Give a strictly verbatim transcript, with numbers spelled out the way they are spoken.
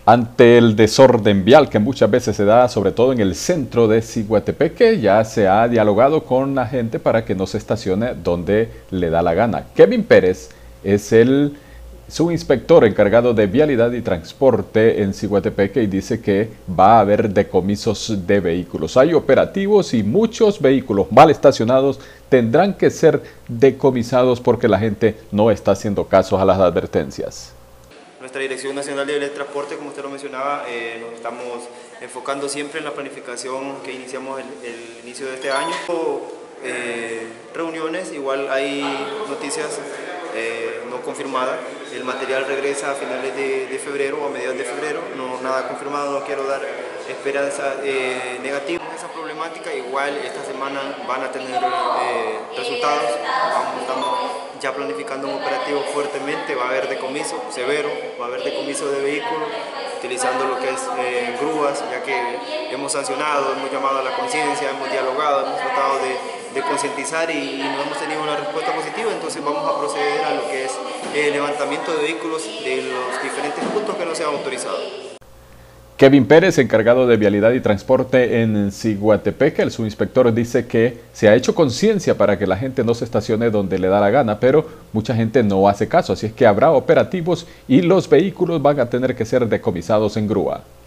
Ante el desorden vial que muchas veces se da, sobre todo en el centro de Ciguatepeque, ya se ha dialogado con la gente para que no se estacione donde le da la gana. Kevin Pérez es el subinspector encargado de vialidad y transporte en Ciguatepeque y dice que va a haber decomisos de vehículos. Hay operativos y muchos vehículos mal estacionados tendrán que ser decomisados porque la gente no está haciendo caso a las advertencias. Nuestra Dirección Nacional de Transporte, como usted lo mencionaba, eh, nos estamos enfocando siempre en la planificación que iniciamos el, el inicio de este año. Eh, reuniones, igual hay noticias eh, no confirmadas. El material regresa a finales de, de febrero o a mediados de febrero, no nada confirmado, no quiero dar esperanza eh, negativa. Esa problemática igual esta semana van a tener eh, resultados. Vamos, estamos ya planificando un operativo fuertemente, va a haber decomiso severo, va a haber decomiso de vehículos, utilizando lo que es eh, grúas, ya que hemos sancionado, hemos llamado a la conciencia, hemos dialogado, hemos tratado de, de concientizar y, y no hemos tenido una respuesta positiva, entonces vamos a proceder a lo que es el levantamiento de vehículos de los diferentes puntos que no se han autorizado. Kevin Pérez, encargado de vialidad y transporte en Ciguatepeque, el subinspector dice que se ha hecho conciencia para que la gente no se estacione donde le da la gana, pero mucha gente no hace caso, así es que habrá operativos y los vehículos van a tener que ser decomisados en grúa.